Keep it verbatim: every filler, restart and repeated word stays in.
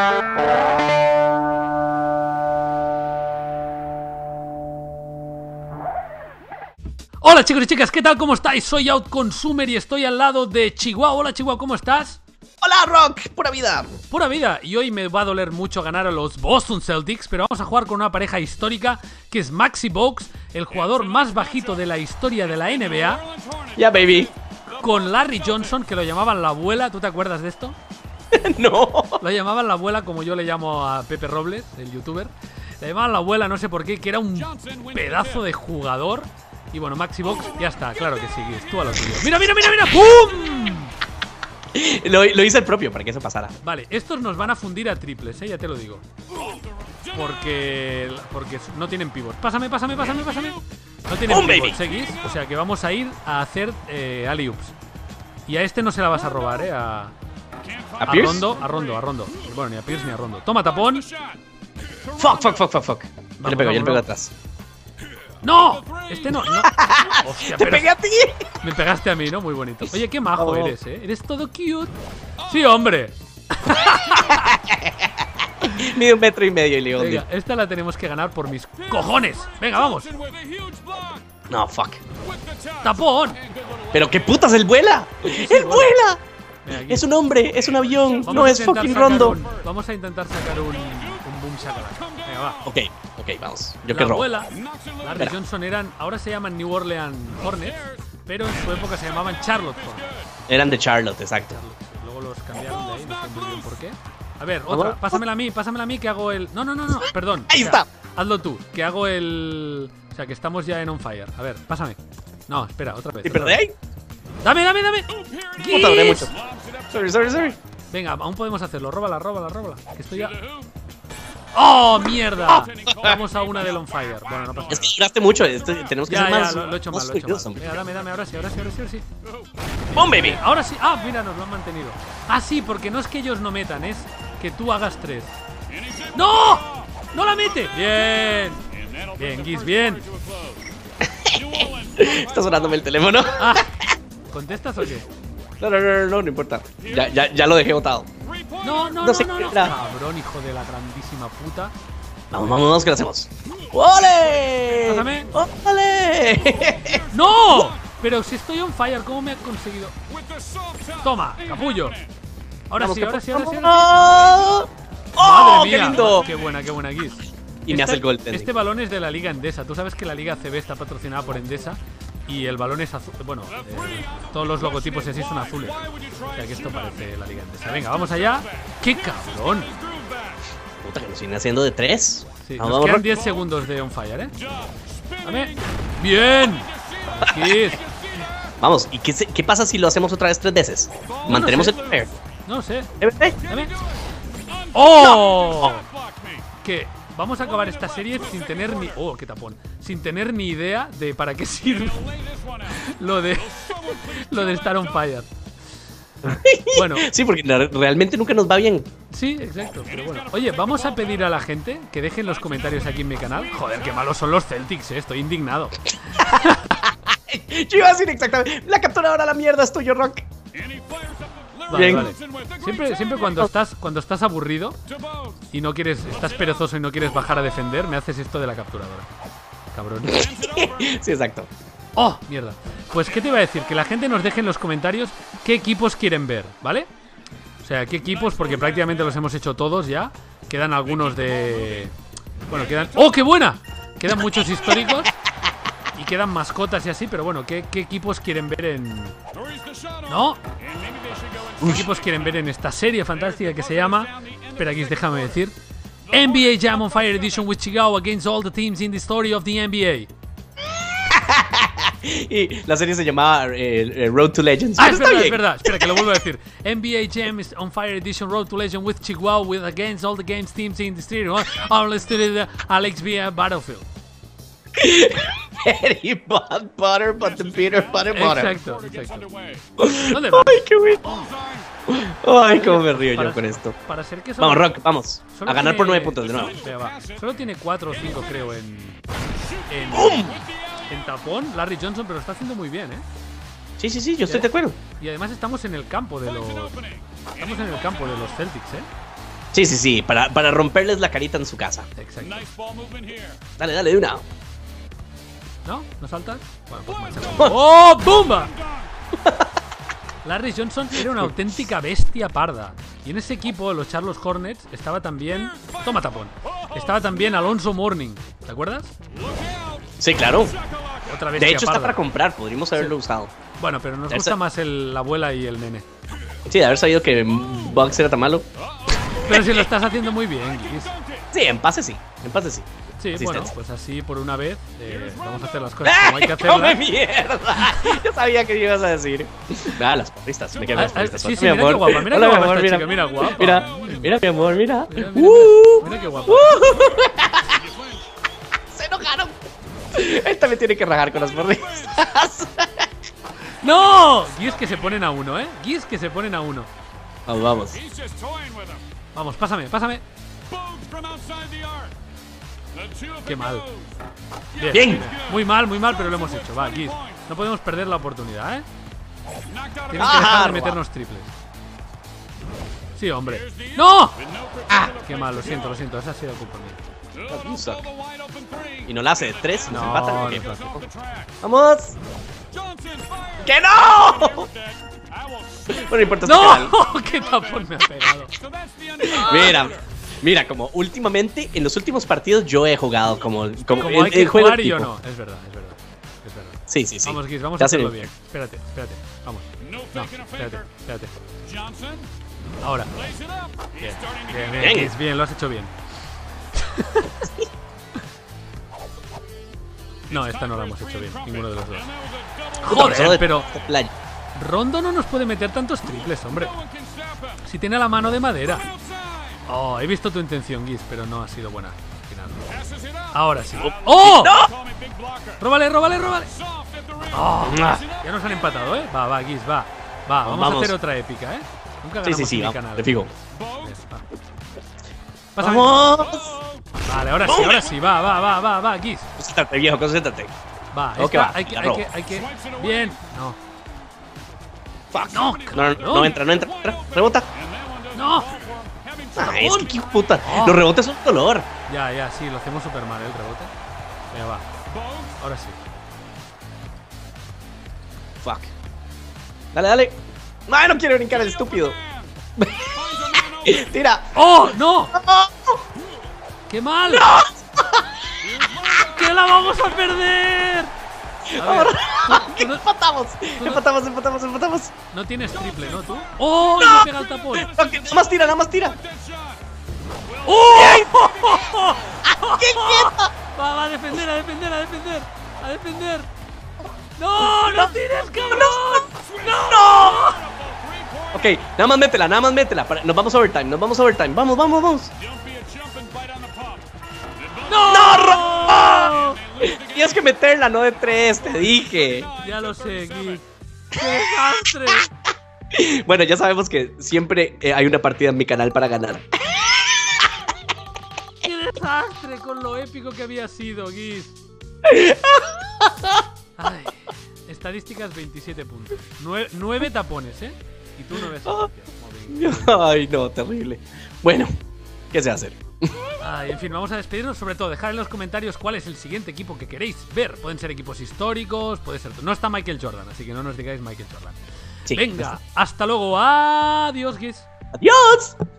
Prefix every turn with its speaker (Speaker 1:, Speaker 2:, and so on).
Speaker 1: Hola chicos y chicas, ¿qué tal? ¿Cómo estáis? Soy OutConsumer y estoy al lado de Chihuahua. Hola Chihuahua, ¿cómo estás?
Speaker 2: Hola Rock, pura vida.
Speaker 1: Pura vida, y hoy me va a doler mucho ganar a los Boston Celtics, pero vamos a jugar con una pareja histórica que es Maxi Bogues, el jugador más bajito de la historia de la N B A.
Speaker 2: Ya, yeah, baby.
Speaker 1: Con Larry Johnson, que lo llamaban la abuela. ¿Tú te acuerdas de esto?
Speaker 2: No.
Speaker 1: Lo llamaban la abuela, como yo le llamo a Pepe Robles, el youtuber. Le llamaban la abuela, no sé por qué, que era un pedazo de jugador. Y bueno, Maxi Bogues, ya está, claro que sí, tú a lo tuyo. ¡Mira, mira, mira, mira! ¡Pum!
Speaker 2: Lo, lo hice el propio para que eso pasara.
Speaker 1: Vale, estos nos van a fundir a triples, ¿eh? Ya te lo digo. Porque porque no tienen pivots. Pásame, pásame, pásame, pásame. No tienen pivots, ¿eh? O sea que vamos a ir a hacer eh, alley-oops. Y a este no se la vas a robar, ¿eh? A,
Speaker 2: ¿A,
Speaker 1: a Rondo, a Rondo, a Rondo. Bueno, ni a Pierce ni a Rondo. Toma, tapón.
Speaker 2: Fuck, fuck, fuck, fuck, fuck.
Speaker 1: Vamos,
Speaker 2: yo le pego,
Speaker 1: vamos,
Speaker 2: yo le pego
Speaker 1: vamos.
Speaker 2: atrás.
Speaker 1: ¡No! Este no, no. Hostia,
Speaker 2: ¡Te
Speaker 1: pero
Speaker 2: pegué a ti!
Speaker 1: me pegaste a mí, ¿no? Muy bonito. Oye, qué majo
Speaker 2: Oh.
Speaker 1: eres, ¿eh? Eres todo cute. Sí, hombre.
Speaker 2: Mide un metro y medio y le digo,
Speaker 1: Venga, esta la tenemos que ganar por mis cojones. Venga, vamos.
Speaker 2: no, fuck.
Speaker 1: ¡Tapón!
Speaker 2: Pero qué putas, él vuela.
Speaker 1: Sí, sí,
Speaker 2: ¡Él
Speaker 1: vuela.
Speaker 2: vuela!
Speaker 1: Venga, aquí.
Speaker 2: Es un hombre, es un avión,
Speaker 1: Vamos
Speaker 2: no
Speaker 1: a
Speaker 2: es
Speaker 1: intentar
Speaker 2: fucking
Speaker 1: sacar
Speaker 2: Rondo.
Speaker 1: un- vamos a intentar sacar un, un boom shakalaka. Venga, va.
Speaker 2: Ok, ok, vamos. Yo
Speaker 1: La
Speaker 2: que robo.
Speaker 1: abuela, Larry
Speaker 2: Espera.
Speaker 1: Johnson eran, ahora se llaman New Orleans Hornets, pero en su época se llamaban Charlotte Hornets.
Speaker 2: Eran de Charlotte, exacto.
Speaker 1: Charlotte. Luego los cambiaron de ahí, no sé muy bien por qué. A ver,
Speaker 2: Vamos.
Speaker 1: otra, pásamela a mí, pásamela a mí que hago el... No, no, no, no, perdón.
Speaker 2: Ahí
Speaker 1: O sea,
Speaker 2: está.
Speaker 1: Hazlo tú, que hago el... O sea, que estamos ya en on fire. A ver, pásame. No, espera, otra vez.
Speaker 2: ¿Y
Speaker 1: otra vez.
Speaker 2: perdí?
Speaker 1: Dame, dame, dame.
Speaker 2: Puta, duré mucho. Sorry, sorry, sorry.
Speaker 1: Venga, aún podemos hacerlo. Róbala, róbala, róbala. Que estoy ya... ¡Oh, mierda! Vamos a una del on fire. Bueno, no pasa
Speaker 2: Es que
Speaker 1: nada.
Speaker 2: duraste mucho. Esto, tenemos que
Speaker 1: Ya,
Speaker 2: ser
Speaker 1: ya,
Speaker 2: más.
Speaker 1: lo, lo he hecho mal,
Speaker 2: más
Speaker 1: lo he hecho
Speaker 2: fluidos,
Speaker 1: mal.
Speaker 2: hombre.
Speaker 1: Venga, dame, dame, ahora sí, ahora sí, ahora sí, ahora sí.
Speaker 2: ¡Bum, baby!
Speaker 1: Ahora sí. Ah, mira, nos lo han mantenido. Ah, sí, porque no es que ellos no metan, es que tú hagas tres. ¡No! ¡No la mete! Bien. Bien, Giz, bien.
Speaker 2: Está sonándome el teléfono.
Speaker 1: Ah, ¿contestas o qué?
Speaker 2: No, no, no, no, no, no importa. Ya, ya, ya lo dejé botado.
Speaker 1: No, no,
Speaker 2: No
Speaker 1: no,
Speaker 2: sé
Speaker 1: no,
Speaker 2: qué
Speaker 1: no.
Speaker 2: era.
Speaker 1: Cabrón, hijo de la grandísima puta.
Speaker 2: Vamos, vamos, vamos, que lo hacemos. ¡Ole!
Speaker 1: Pásame.
Speaker 2: ¡Ole!
Speaker 1: ¡No! Pero si estoy on fire, ¿cómo me has conseguido? Toma, capullo. Ahora
Speaker 2: Vamos,
Speaker 1: sí,
Speaker 2: que
Speaker 1: ahora sí, ahora sí, ahora sí.
Speaker 2: ¡Oh!
Speaker 1: ¡Madre
Speaker 2: ¡Oh,
Speaker 1: mía!
Speaker 2: qué lindo!
Speaker 1: ¡Qué buena, qué buena, Giz!
Speaker 2: Y me hace el gol técnico.
Speaker 1: Este balón es de la Liga Endesa. Tú sabes que la Liga C B está patrocinada por Endesa y el balón es azul. Bueno, eh, todos los logotipos y así son azules. O sea que esto parece la Liga Endesa. Venga, vamos allá. ¡Qué cabrón!
Speaker 2: Puta, que nos viene haciendo de tres.
Speaker 1: Sí,
Speaker 2: Vamos,
Speaker 1: nos
Speaker 2: vamos,
Speaker 1: quedan
Speaker 2: Rock.
Speaker 1: diez segundos de on fire, ¿eh? Dame. ¡Bien! Giz.
Speaker 2: Vamos, ¿y qué, se- qué pasa si lo hacemos otra vez tres veces? ¿Mantenemos
Speaker 1: sé.
Speaker 2: el primer?
Speaker 1: No sé.
Speaker 2: ¿Eh, eh?
Speaker 1: Dame. ¡Oh! Que vamos a acabar esta serie sin tener ni... ¡Oh, qué tapón! Sin tener ni idea de para qué sirve lo de... lo de estar on fire. Bueno,
Speaker 2: Sí, porque la- realmente nunca nos va bien.
Speaker 1: sí, exacto, pero bueno. Oye, vamos a pedir a la gente que dejen los comentarios aquí en mi canal. Joder, qué malos son los Celtics, eh, estoy indignado.
Speaker 2: Yo iba a decir exactamente. La capturadora a la mierda es tuyo, Rock.
Speaker 1: Vale,
Speaker 2: Bien.
Speaker 1: vale. Siempre, siempre cuando estás cuando estás aburrido y no quieres, estás perezoso y no quieres bajar a defender, me haces esto de la capturadora. Cabrón.
Speaker 2: Sí, exacto.
Speaker 1: ¡Oh, mierda! Pues, ¿qué te iba a decir? Que la gente nos deje en los comentarios qué equipos quieren ver, ¿vale? O sea, qué equipos, porque prácticamente los hemos hecho todos ya. Quedan algunos de... Bueno, quedan... ¡Oh, qué buena! Quedan muchos históricos y quedan mascotas y así, pero bueno, ¿qué, qué equipos quieren ver en...? ¿No? ¿Qué equipos quieren ver en esta serie fantástica que se llama... Espera, aquí déjame decir... N B A Jam on Fire Edition with Chicago against all the teams in the story of the N B A.
Speaker 2: Y la serie se llamaba eh, eh, Road to Legends.
Speaker 1: Ah,
Speaker 2: Pero
Speaker 1: es
Speaker 2: está
Speaker 1: verdad, es
Speaker 2: bien.
Speaker 1: verdad. Espera, que lo vuelvo a decir. N B A Jam is on Fire Edition Road to Legend with Chihuahua with against all the games teams in the stereo. Our let's do the Alex via Battlefield.
Speaker 2: Very bad butter, but the peanut butter butter.
Speaker 1: Exacto, exacto. ¿Dónde vas?
Speaker 2: Ay, qué bueno. Ay, cómo me río
Speaker 1: Para-
Speaker 2: yo con esto.
Speaker 1: Para ser que solo-
Speaker 2: Vamos, Rock, vamos.
Speaker 1: solo
Speaker 2: A ganar
Speaker 1: tiene-
Speaker 2: por nueve puntos de nuevo.
Speaker 1: Venga, va. Solo tiene cuatro o cinco, creo, en. En, en tapón, Larry Johnson, pero lo está haciendo muy bien, ¿eh?
Speaker 2: Sí, sí, sí, yo estoy de acuerdo.
Speaker 1: Y además estamos en el campo de los. Estamos en el campo de los Celtics, ¿eh?
Speaker 2: Sí, sí, sí, para, para romperles la carita en su casa.
Speaker 1: Exacto.
Speaker 2: Dale, dale, de una.
Speaker 1: ¿No? ¿No saltas? Bueno, pues marcha. ¡Oh, ¡Bumba! Larry Johnson era una auténtica bestia parda. Y en ese equipo, los Charlotte Hornets, estaba también... Toma tapón. Estaba también Alonso Mourning. ¿Te acuerdas?
Speaker 2: Sí, claro.
Speaker 1: Otra bestia
Speaker 2: De hecho,
Speaker 1: parda.
Speaker 2: está para comprar. Podríamos haberlo
Speaker 1: Sí.
Speaker 2: usado.
Speaker 1: Bueno, pero nos
Speaker 2: Esa-
Speaker 1: gusta más el, la abuela y el nene.
Speaker 2: Sí, de haber sabido que Bugs era tan malo.
Speaker 1: Pero si lo estás haciendo muy bien, Giz.
Speaker 2: Sí, en pase sí. En pase sí.
Speaker 1: Sí,
Speaker 2: Asistencia.
Speaker 1: bueno, pues así por una vez eh, vamos a hacer las cosas
Speaker 2: ¡Ah!
Speaker 1: como hay que
Speaker 2: ¡Come
Speaker 1: hacerlas.
Speaker 2: mierda! Yo sabía que ibas a decir. Ah, las porristas. Me quedan
Speaker 1: Ah,
Speaker 2: las
Speaker 1: ah,
Speaker 2: porristas.
Speaker 1: sí,
Speaker 2: Hola,
Speaker 1: sí,
Speaker 2: mi
Speaker 1: mira qué
Speaker 2: amor.
Speaker 1: guapa, mira
Speaker 2: Hola,
Speaker 1: qué
Speaker 2: mi
Speaker 1: guapa
Speaker 2: amor,
Speaker 1: esta
Speaker 2: mira.
Speaker 1: chica, mira, guapa.
Speaker 2: Mira, mira, mi amor, mira.
Speaker 1: Mira, mira,
Speaker 2: Uh,
Speaker 1: mira qué guapa.
Speaker 2: uh. Se enojaron. Esta me tiene que rajar con las porristas.
Speaker 1: ¡No! Giz que se ponen a uno, ¿eh? Giz que se ponen a uno.
Speaker 2: Vamos, vamos.
Speaker 1: Vamos, pásame, pásame. Qué mal. Bien,
Speaker 2: Bien.
Speaker 1: Muy mal, muy mal, pero lo hemos hecho. Va, Giz. No podemos perder la oportunidad, ¿eh? Tienen que
Speaker 2: Ah,
Speaker 1: dejar de
Speaker 2: roba.
Speaker 1: meternos triples. Sí, hombre. ¡No! ¡Ah! Qué mal, lo siento, lo siento. Esa ha sido culpa mía.
Speaker 2: You suck. Y no la hace de tres y nos
Speaker 1: No,
Speaker 2: empatan.
Speaker 1: no
Speaker 2: ¿Qué?
Speaker 1: pasa.
Speaker 2: ¡Vamos! ¡Que no! No importa. este canal.
Speaker 1: ¡No! ¡Qué tapón me ha pegado!
Speaker 2: Mira, mira, como últimamente, en los últimos partidos yo he jugado como, como,
Speaker 1: Como
Speaker 2: el-
Speaker 1: hay que
Speaker 2: el juego
Speaker 1: jugar y yo
Speaker 2: tipo.
Speaker 1: no. Es verdad, es verdad. Es verdad.
Speaker 2: Sí, sí, sí.
Speaker 1: Vamos, Giz, vamos
Speaker 2: Ya
Speaker 1: a
Speaker 2: sé.
Speaker 1: hacerlo bien. Espérate, espérate. Vamos. No, espérate, espérate. Ahora. Bien, bien, bien,
Speaker 2: Bien.
Speaker 1: Giz, bien, lo has hecho bien. No, esta no la hemos hecho bien, ninguno de los dos.
Speaker 2: Puta, solo
Speaker 1: Joder,
Speaker 2: de-
Speaker 1: pero
Speaker 2: de playa.
Speaker 1: Rondo no nos puede meter tantos triples, hombre. Si tiene la mano de madera. Oh, he visto tu intención, Giz, pero no ha sido buena. Al final. Ahora sí. ¡Oh! ¡Róbale, róbale, róbale! Oh, ya nos han empatado, ¿eh? Va, va, Giz, va. Va, vamos,
Speaker 2: Vamos.
Speaker 1: a hacer otra épica, ¿eh? Nunca
Speaker 2: Sí,
Speaker 1: ganamos
Speaker 2: sí, sí,
Speaker 1: en mi
Speaker 2: vamos,
Speaker 1: canal.
Speaker 2: te fijo.
Speaker 1: Bien, va. Pásame.
Speaker 2: ¡Vamos!
Speaker 1: Vale, ahora sí, ahora sí. Va, va, va, va, va, Giz.
Speaker 2: Concéntrate, viejo, concéntrate.
Speaker 1: Va,
Speaker 2: Ok,
Speaker 1: esta
Speaker 2: va,
Speaker 1: hay que,
Speaker 2: la
Speaker 1: hay
Speaker 2: robo.
Speaker 1: que, hay que. Bien. No.
Speaker 2: Fuck.
Speaker 1: No,
Speaker 2: No, no, no, no entra, no entra, entra. Rebota.
Speaker 1: No.
Speaker 2: Ay, es que qué puta. Los rebotes son dolor.
Speaker 1: Ya, ya, sí, lo hacemos súper mal, ¿eh? El rebote. Venga, va. Ahora sí.
Speaker 2: Fuck. Dale, dale. Ay, no quiero brincar el estúpido. Tira.
Speaker 1: ¡Oh, no! ¡Qué mal! ¡Que la vamos a perder! A ver, tú no,
Speaker 2: Empatamos.
Speaker 1: no-
Speaker 2: Empatamos, empatamos, empatamos.
Speaker 1: no tienes triple, ¿no, tú? ¡Oh! ¡Y me pega el tapón!
Speaker 2: No, que- Nada más tira, nada más tira.
Speaker 1: ¡Oh! Va, va, a defender, a defender, a defender. A defender. ¡No! ¡No tires, cabrón! ¡No!
Speaker 2: Ok, nada más métela, nada más métela. para- Nos vamos a overtime, nos vamos a overtime. Vamos, vamos, vamos.
Speaker 1: ¡No!
Speaker 2: ¡No, tienes que meterla, no de tres, te dije.
Speaker 1: Ya lo sé, Geek. ¡Qué desastre!
Speaker 2: Bueno, ya sabemos que siempre eh, hay una partida en mi canal para ganar.
Speaker 1: ¡Qué desastre con lo épico que había sido, Giz! Ay, estadísticas veintisiete puntos. nueve tapones, ¿eh? Y tú nueve asistencias.
Speaker 2: Ay, no, terrible. Bueno, ¿qué se va a hacer?
Speaker 1: Ay, en fin, vamos a despedirnos. Sobre todo, dejad en los comentarios cuál es el siguiente equipo que queréis ver. Pueden ser equipos históricos, puede ser... No está Michael Jordan, así que no nos digáis Michael Jordan.
Speaker 2: Sí,
Speaker 1: Venga, hasta luego. Adiós, Giz.
Speaker 2: ¡Adiós!